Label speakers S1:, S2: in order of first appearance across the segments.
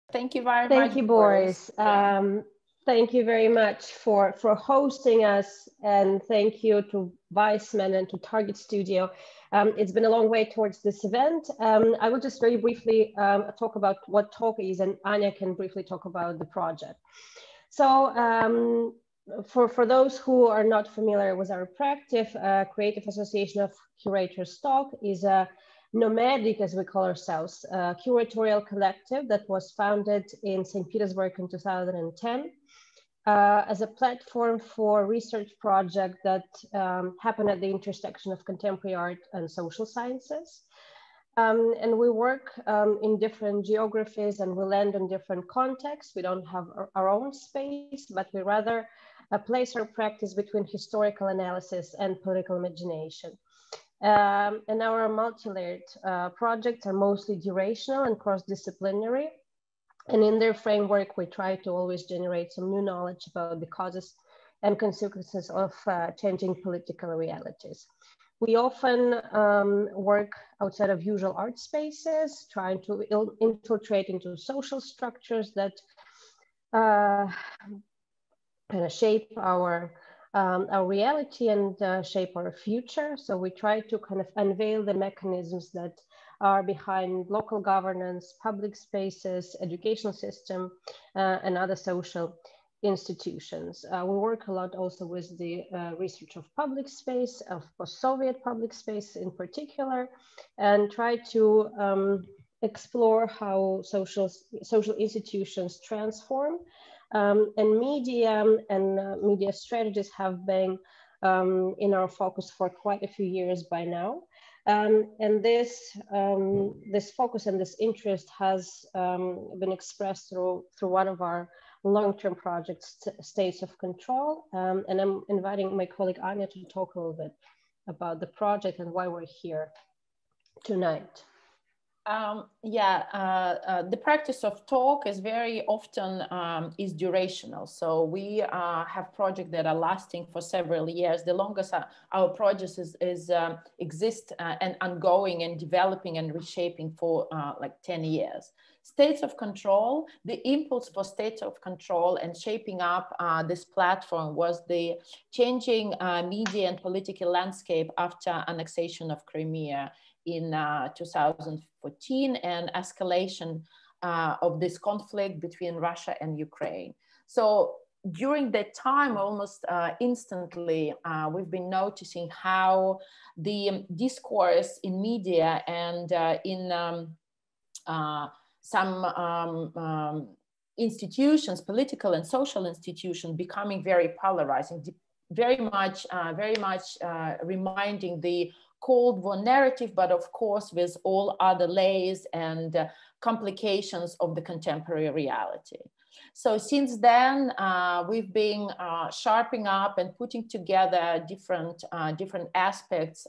S1: Thank you very much,
S2: Thank you,
S1: Boris.
S2: Boris. Thank you very much for hosting us, and thank you to Weisman and to Target Studio. It's been a long way towards this event. I will just very briefly talk about what TOK is, and Anya can briefly talk about the project. So for those who are not familiar with our practice, Creative Association of Curators TOK is a nomadic, as we call ourselves, curatorial collective that was founded in St. Petersburg in 2010 as a platform for research projects that happen at the intersection of contemporary art and social sciences. And we work in different geographies, and we land in different contexts. We don't have our own space, but we rather place our practice between historical analysis and political imagination. And our multi-layered projects are mostly durational and cross-disciplinary. And in their framework, we try to always generate some new knowledge about the causes and consequences of changing political realities. We often work outside of usual art spaces, trying to infiltrate into social structures that kind of shape our reality and shape our future. So we try to kind of unveil the mechanisms that are behind local governance, public spaces, educational system, and other social institutions. We work a lot also with the research of public space, of post-Soviet public space in particular, and try to explore how social institutions transform. And media and media strategies have been in our focus for quite a few years by now. And this focus and this interest has been expressed through one of our long-term projects, States of Control. And I'm inviting my colleague Anya to talk a little bit about the project and why we're here tonight.
S1: The practice of TOK is very often is durational. So we have projects that are lasting for several years. The longest our project exist and ongoing and developing and reshaping for like 10 years. States of Control, the impulse for States of Control and shaping up this platform was the changing media and political landscape after annexation of Crimea in 2014 and escalation of this conflict between Russia and Ukraine. So during that time, almost instantly, we've been noticing how the discourse in media and in some institutions, political and social institutions, becoming very polarizing, very much reminding the Cold War narrative, but of course with all other layers and complications of the contemporary reality. So since then, we've been sharpening up and putting together different aspects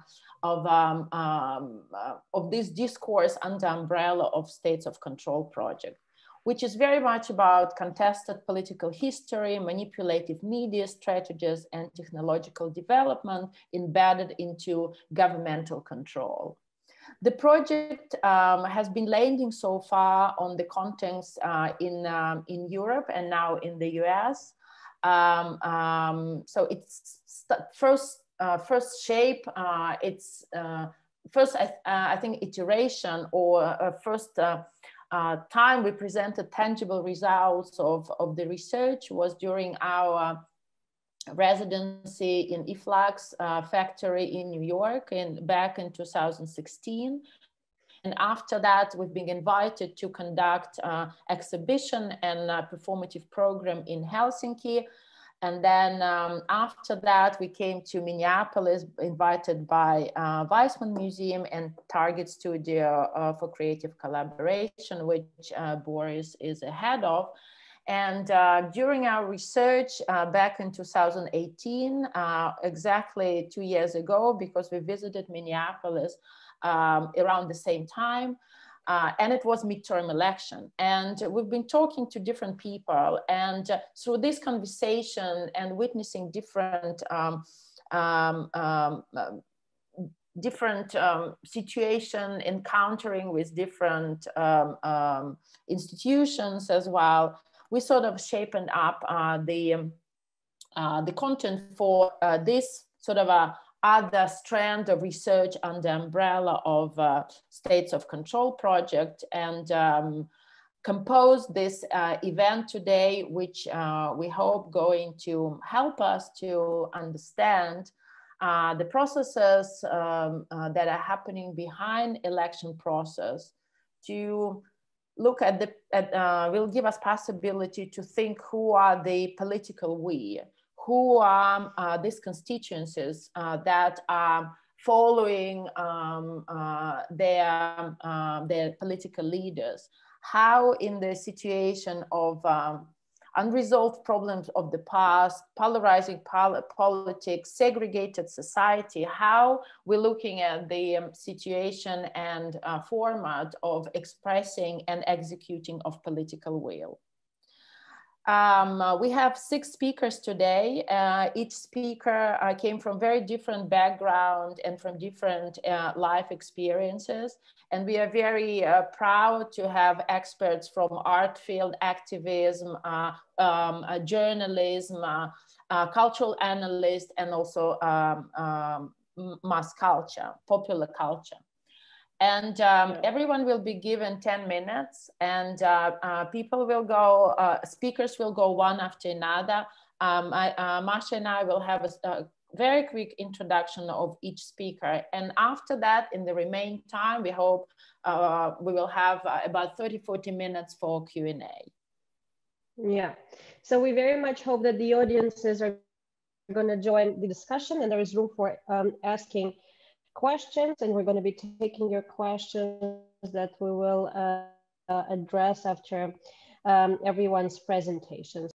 S1: of this discourse under umbrella of States of Control project, which is very much about contested political history, manipulative media strategies, and technological development embedded into governmental control. The project has been landing so far on the contents in Europe and now in the US. So it's first shape, it's first, I think, iteration or first time we presented tangible results of the research was during our residency in Iflux factory in New York back in 2016. And after that, we've been invited to conduct exhibition and performative program in Helsinki. And then after that, we came to Minneapolis, invited by Weisman Museum and Target Studio for creative collaboration, which Boris is a head of. And during our research back in 2018, exactly 2 years ago, because we visited Minneapolis around the same time, and it was midterm election. And we've been talking to different people, and through this conversation and witnessing different different situation encountering with different institutions as well, we sort of sharpened up the content for this sort of a other strand of research under the umbrella of States of Control project, and compose this event today, which we hope going to help us to understand the processes that are happening behind election process, to look at will give us possibility to think who are the political we, who are these constituencies that are following their political leaders, how in the situation of unresolved problems of the past, polarizing politics, segregated society, how we're looking at the situation and format of expressing and executing of political will. We have 6 speakers today. Each speaker came from very different background and from different life experiences. And we are very proud to have experts from art field, activism, journalism, cultural analysts, and also mass culture, popular culture. And everyone will be given 10 minutes, and people will go, speakers will go one after another. Masha and I will have a very quick introduction of each speaker. And after that, in the remaining time, we hope we will have about 30-40 minutes for Q&A.
S2: Yeah, so we very much hope that the audiences are going to join the discussion, and there is room for asking questions, and we're going to be taking your questions that we will address after everyone's presentation.